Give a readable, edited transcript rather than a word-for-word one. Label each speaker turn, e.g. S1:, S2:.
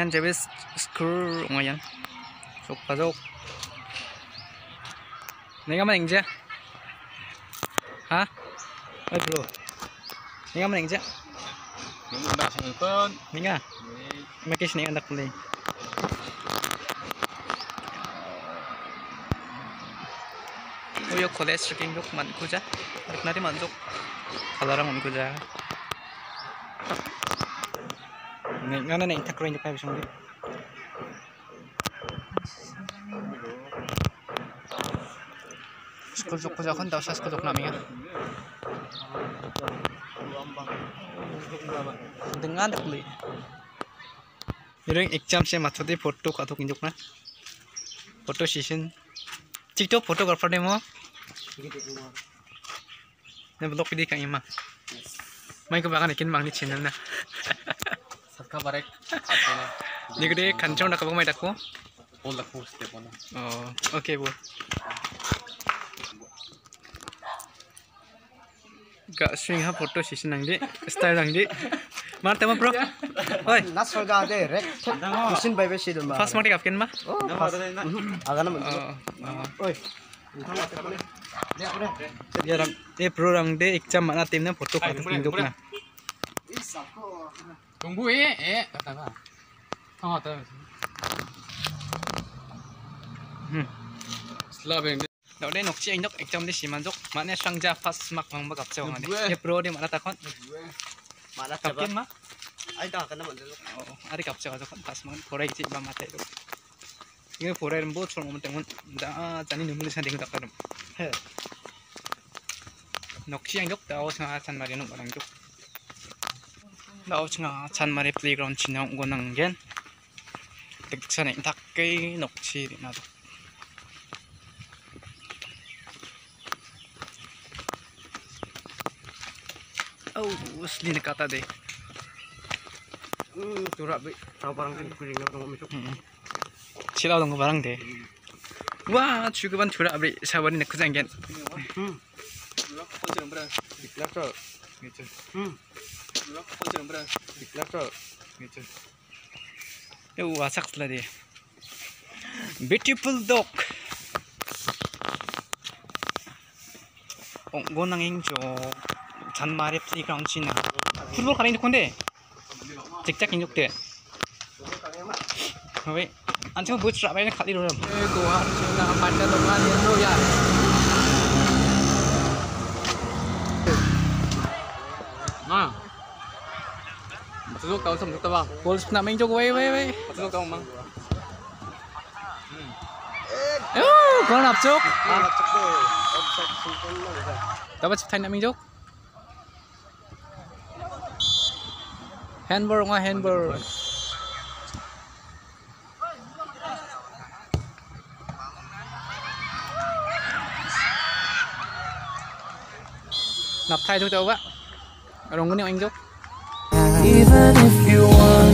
S1: Yan Xavier screw ngayon. Sok pasok. Này ngắm hình chưa? Hả? Ơi bro. Này ngắm hình chưa?
S2: Những bạn sẽ con.
S1: Mình à? Mấy cái này đặt lên. Oh yo college king look man kuja. Nanti manjuk. Kalarang man kuja. Này ngana này thắc range phải không? School jok kuja kan daw sa school jok namin ya. Dengan dak li. Yung exam siya matodi photo kato kinjok na. Photo session. TikTok photographer deh mo. Nah vlog video kang ima. Main kebakan ikin mang di channel na.
S2: Sabka barek.
S1: Ni gede kancong nak kabang mai dakko.
S2: Bol dakko step on.
S1: Oh, okay bol. Gak swing ha photo session nang di. Style nang di. Mar tema bro. Oi,
S3: nas sorga de rek machine bai bai sidon ba.
S1: Fast mati kapken ma.
S3: Oh, agana man. Oi.
S1: Ya ram, pro rang de exam mana tim na photo kato kinjok na.
S2: Tunggu kata apa? Oh, tahu. Setelah
S1: Đâu đây nọc chi anh nọc exam đi xí man dốc, mana sang ja fast mark mang bagap chong ani. Pro di mana takon?
S3: Malah
S1: Kapken ma?
S3: ai ta kana man.
S1: Oh, ari kap chong takon fast man. Forai chi ba mate do. Ini forai rembo chong mo tengon. Da jani numuli sa ding takadum.
S3: He.
S1: Nọc chi anh nọc dao sa chan mari no barang dok. Dao chnga chan mari playground chinong gonang gen. Tiksan ing tak kay nọc chi di na do. Oh, asli nakata deh.
S3: Turak bi. Tahu barang kan kuring ngau misuk.
S1: Silaw dong barang deh. Wah, cukupan turak abri sawari nak kuzanggen.
S3: Diklat tu.
S1: Gitu.
S3: Diklat tu.
S1: Gitu. Yo, wasak lah deh. Beautiful dog. gonang ingjo. Chan mari playground china. Football kali ini konde. Cek-cek injuk deh. Oke, anjing buat strap aja kali dulu.
S2: gua sudah pada teman itu ya. Nah. Masuk kau sama bang.
S1: Bol nak main jog wei.
S2: Masuk kau mang.
S1: Oh, kau nak jog?
S3: Cek tu. Offset simpan lah.
S1: Dapat cepat nak main jog? Handball nga handball. Nap thai jog tao ba? Rong ni anh jog.
S4: Even if you want